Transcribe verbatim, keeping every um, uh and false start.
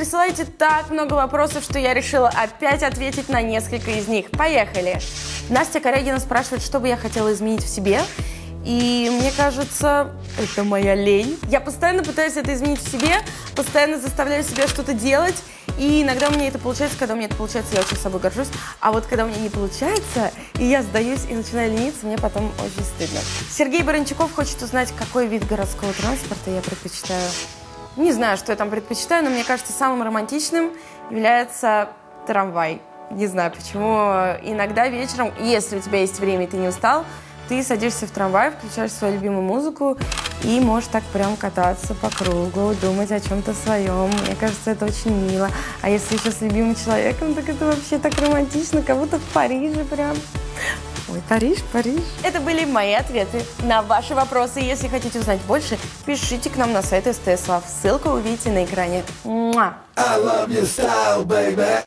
присылаете так много вопросов, что я решила опять ответить на несколько из них. Поехали! Настя Корягина спрашивает, что бы я хотела изменить в себе. И мне кажется, это моя лень. Я постоянно пытаюсь это изменить в себе, постоянно заставляю себя что-то делать. И иногда у меня это получается, когда у меня это получается, я очень собой горжусь. А вот когда у меня не получается, и я сдаюсь и начинаю лениться, мне потом очень стыдно. Сергей Баранчуков хочет узнать, какой вид городского транспорта я предпочитаю. Не знаю, что я там предпочитаю, но мне кажется, самым романтичным является трамвай. Не знаю почему. Иногда вечером, если у тебя есть время и ты не устал, ты садишься в трамвай, включаешь свою любимую музыку и можешь так прям кататься по кругу, думать о чем-то своем. Мне кажется, это очень мило. А если еще с любимым человеком, так это вообще так романтично, как будто в Париже прям. Ой, Париж, Париж. Это были мои ответы на ваши вопросы. Если хотите узнать больше, пишите к нам на сайт СТС Лав. Ссылку вы увидите на экране. Муа!